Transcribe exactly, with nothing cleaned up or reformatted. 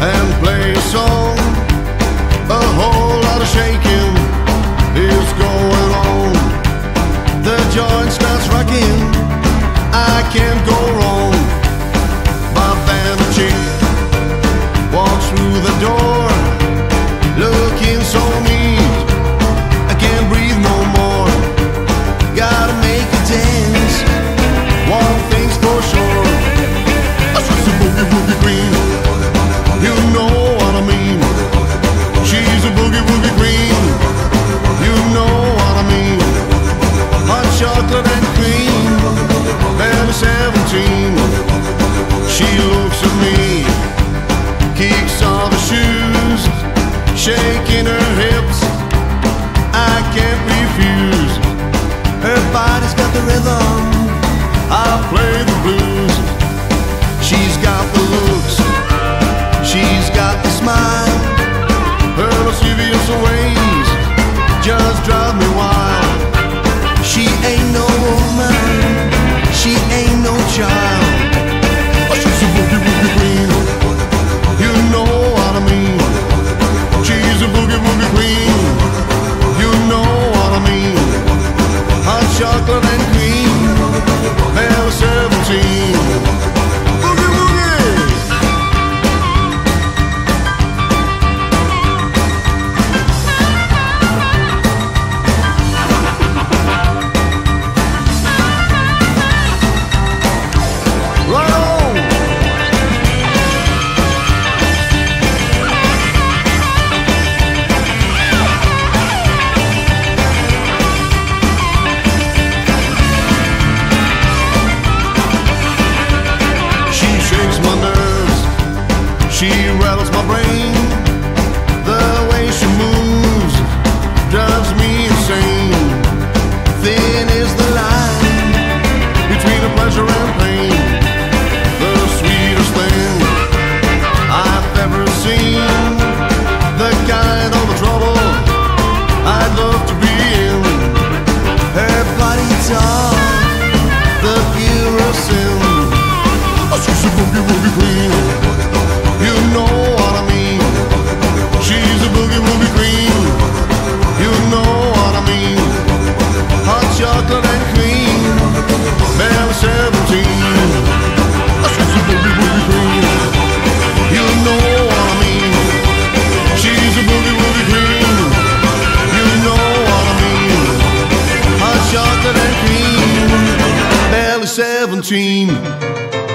and play a song. A whole lot of shaking is going on. The joint starts rocking, I can't go wrong. My band chick walks through the door, looking so neat, I can't breathe no more. Gotta make a dance, one thing's for sure, she's a boogie woogie queen, you know what I mean. She's a boogie woogie queen, you know what I mean. Hot chocolate and cream, barely seventeen. She looks at me, kicks off her shoes, shaking her hips, I can't refuse. Her body's got the rhythm, I play the blues. She's got the looks, she's got the smile, her lascivious ways just drive me wild. She ain't no woman, she ain't no child, oh, she's a boogie woogie queen, you know what I mean. She's a boogie woogie queen, you know what I mean. Hot chocolate and cream, they're seventeen. Boogie woogie. Right on. She rattles my brain, the way she moves drives me insane. Thin is the line between a pleasure and pain, the sweetest thing I've ever seen, the kind of trouble I'd love to be in. Her body talk, the pure sin, oh, she's a boogie woogie queen, you know what I mean. She's a boogie woogie queen, you know what I mean. Hot chocolate and cream, barely seventeen. She's a boogie woogie queen, you know what I mean. She's a boogie woogie queen, you know what I mean. Hot chocolate and cream, barely seventeen.